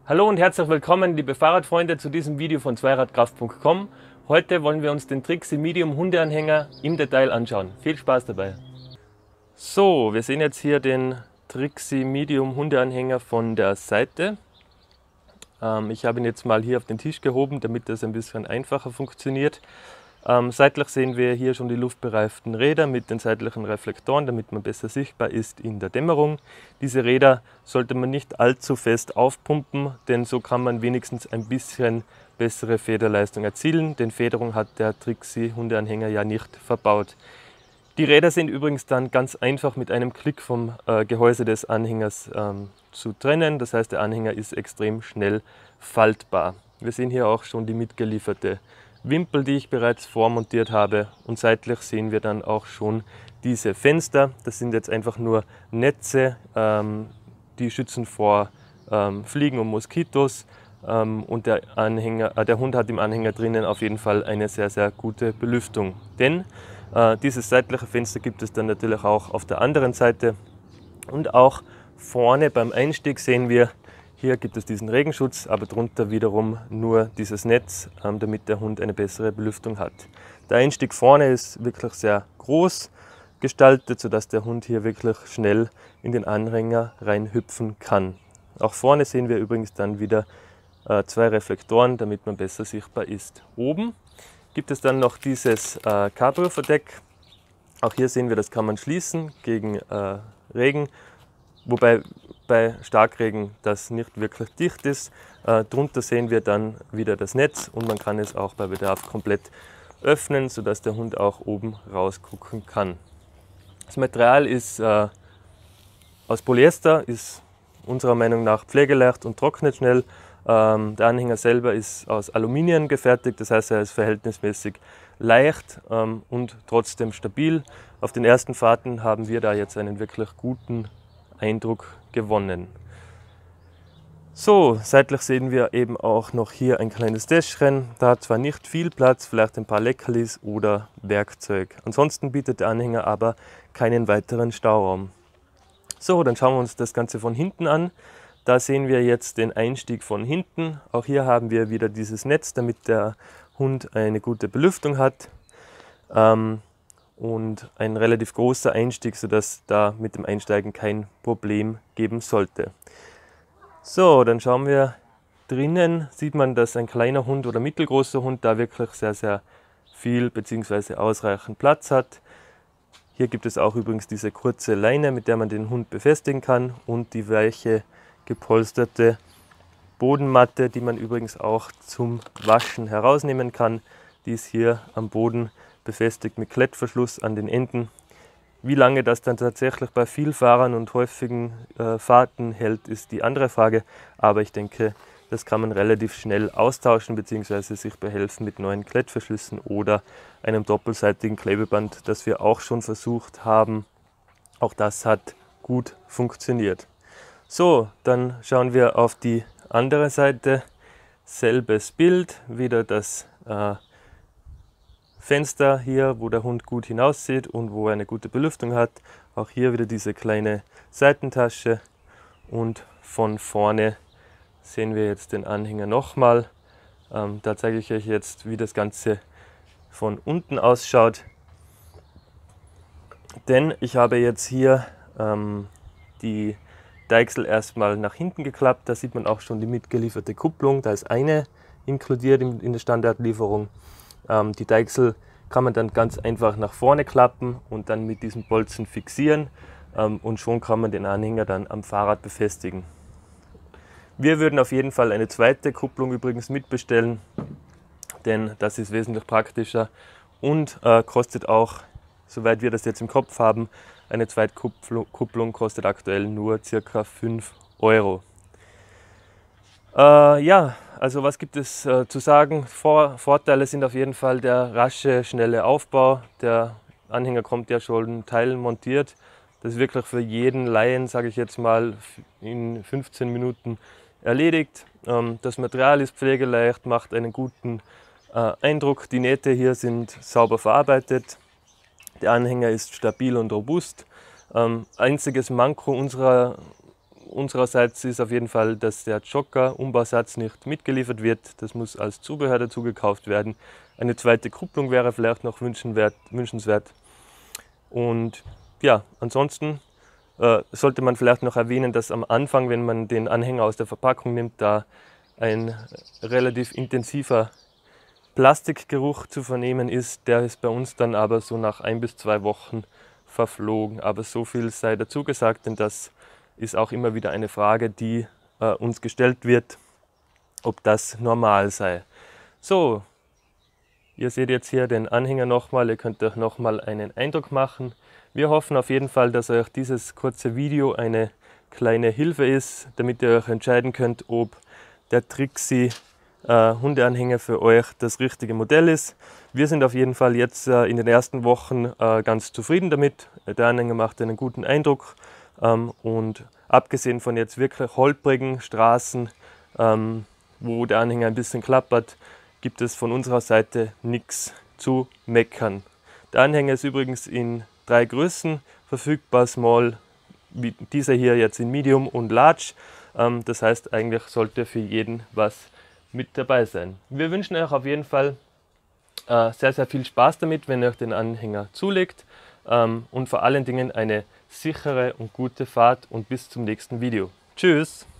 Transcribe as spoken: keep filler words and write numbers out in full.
Hallo und herzlich willkommen, liebe Fahrradfreunde, zu diesem Video von zweiradkraft punkt com. Heute wollen wir uns den Trixie Medium Hundeanhänger im Detail anschauen. Viel Spaß dabei! So, wir sehen jetzt hier den Trixie Medium Hundeanhänger von der Seite. Ähm, ich habe ihn jetzt mal hier auf den Tisch gehoben, damit das ein bisschen einfacher funktioniert. Ähm, seitlich sehen wir hier schon die luftbereiften Räder mit den seitlichen Reflektoren, damit man besser sichtbar ist in der Dämmerung. Diese Räder sollte man nicht allzu fest aufpumpen, denn so kann man wenigstens ein bisschen bessere Federleistung erzielen, denn Federung hat der Trixie Hundeanhänger ja nicht verbaut. Die Räder sind übrigens dann ganz einfach mit einem Klick vom äh, Gehäuse des Anhängers ähm, zu trennen. Das heißt, der Anhänger ist extrem schnell faltbar. Wir sehen hier auch schon die mitgelieferte Wimpel, die ich bereits vormontiert habe, und seitlich sehen wir dann auch schon diese Fenster. Das sind jetzt einfach nur Netze, ähm, die schützen vor ähm, Fliegen und Moskitos, ähm, und der, Anhänger, äh, der Hund hat im Anhänger drinnen auf jeden Fall eine sehr, sehr gute Belüftung. Denn äh, dieses seitliche Fenster gibt es dann natürlich auch auf der anderen Seite, und auch vorne beim Einstieg sehen wir, hier gibt es diesen Regenschutz, aber drunter wiederum nur dieses Netz, damit der Hund eine bessere Belüftung hat. Der Einstieg vorne ist wirklich sehr groß gestaltet, sodass der Hund hier wirklich schnell in den Anhänger reinhüpfen kann. Auch vorne sehen wir übrigens dann wieder äh, zwei Reflektoren, damit man besser sichtbar ist. Oben gibt es dann noch dieses äh, Cabrio-Verdeck. Auch hier sehen wir, das kann man schließen gegen äh, Regen. Wobei bei Starkregen das nicht wirklich dicht ist. Äh, drunter sehen wir dann wieder das Netz, und man kann es auch bei Bedarf komplett öffnen, sodass der Hund auch oben rausgucken kann. Das Material ist äh, aus Polyester, ist unserer Meinung nach pflegeleicht und trocknet schnell. Ähm, der Anhänger selber ist aus Aluminium gefertigt, das heißt, er ist verhältnismäßig leicht ähm, und trotzdem stabil. Auf den ersten Fahrten haben wir da jetzt einen wirklich guten Eindruck gewonnen. So, seitlich sehen wir eben auch noch hier ein kleines Täschchen. Da hat zwar nicht viel Platz, vielleicht ein paar Leckerlis oder Werkzeug. Ansonsten bietet der Anhänger aber keinen weiteren Stauraum. So, dann schauen wir uns das Ganze von hinten an. Da sehen wir jetzt den Einstieg von hinten. Auch hier haben wir wieder dieses Netz, damit der Hund eine gute Belüftung hat. Ähm, und ein relativ großer Einstieg, sodass da mit dem Einsteigen kein Problem geben sollte. So, dann schauen wir drinnen, sieht man, dass ein kleiner Hund oder mittelgroßer Hund da wirklich sehr, sehr viel bzw. ausreichend Platz hat. Hier gibt es auch übrigens diese kurze Leine, mit der man den Hund befestigen kann, und die weiche gepolsterte Bodenmatte, die man übrigens auch zum Waschen herausnehmen kann. Die ist hier am Boden befestigt mit Klettverschluss an den Enden. Wie lange das dann tatsächlich bei Vielfahrern und häufigen äh, Fahrten hält, ist die andere Frage. Aber ich denke, das kann man relativ schnell austauschen bzw. sich behelfen mit neuen Klettverschlüssen oder einem doppelseitigen Klebeband, das wir auch schon versucht haben. Auch das hat gut funktioniert. So, dann schauen wir auf die andere Seite. Selbes Bild, wieder das äh, Fenster hier, wo der Hund gut hinaussieht und wo er eine gute Belüftung hat. Auch hier wieder diese kleine Seitentasche, und von vorne sehen wir jetzt den Anhänger nochmal. Ähm, da zeige ich euch jetzt, wie das Ganze von unten ausschaut. Denn ich habe jetzt hier ähm, die Deichsel erstmal nach hinten geklappt. Da sieht man auch schon die mitgelieferte Kupplung. Da ist eine inkludiert in, in der Standardlieferung. Ähm, die Deichsel kann man dann ganz einfach nach vorne klappen und dann mit diesem Bolzen fixieren, ähm, und schon kann man den Anhänger dann am Fahrrad befestigen. Wir würden auf jeden Fall eine zweite Kupplung übrigens mitbestellen, denn das ist wesentlich praktischer und äh, kostet auch, soweit wir das jetzt im Kopf haben, eine Zweitkupplung kostet aktuell nur ca. fünf Euro. Äh, ja, also was gibt es äh, zu sagen? Vor Vorteile sind auf jeden Fall der rasche, schnelle Aufbau. Der Anhänger kommt ja schon teilmontiert. Das ist wirklich für jeden Laien, sage ich jetzt mal, in fünfzehn Minuten erledigt. Ähm, das Material ist pflegeleicht, macht einen guten äh, Eindruck. Die Nähte hier sind sauber verarbeitet. Der Anhänger ist stabil und robust. Ähm, einziges Manko unserer unsererseits ist auf jeden Fall, dass der Jogger-Umbausatz nicht mitgeliefert wird. Das muss als Zubehör dazu gekauft werden. Eine zweite Kupplung wäre vielleicht noch wünschenswert. wünschenswert. Und ja, ansonsten äh, sollte man vielleicht noch erwähnen, dass am Anfang, wenn man den Anhänger aus der Verpackung nimmt, da ein relativ intensiver Plastikgeruch zu vernehmen ist. Der ist bei uns dann aber so nach ein bis zwei Wochen verflogen. Aber so viel sei dazu gesagt, denn das ist auch immer wieder eine Frage, die äh, uns gestellt wird, ob das normal sei. So, ihr seht jetzt hier den Anhänger nochmal, ihr könnt euch nochmal einen Eindruck machen. Wir hoffen auf jeden Fall, dass euch dieses kurze Video eine kleine Hilfe ist, damit ihr euch entscheiden könnt, ob der Trixie äh, Hundeanhänger für euch das richtige Modell ist. Wir sind auf jeden Fall jetzt äh, in den ersten Wochen äh, ganz zufrieden damit. Der Anhänger macht einen guten Eindruck. Ähm, und abgesehen von jetzt wirklich holprigen Straßen, ähm, wo der Anhänger ein bisschen klappert, gibt es von unserer Seite nichts zu meckern. Der Anhänger ist übrigens in drei Größen verfügbar, Small, wie dieser hier jetzt in Medium und Large. Ähm, das heißt, eigentlich sollte für jeden was mit dabei sein. Wir wünschen euch auf jeden Fall äh, sehr, sehr viel Spaß damit, wenn ihr euch den Anhänger zulegt. Ähm, und vor allen Dingen eine sichere und gute Fahrt und bis zum nächsten Video. Tschüss!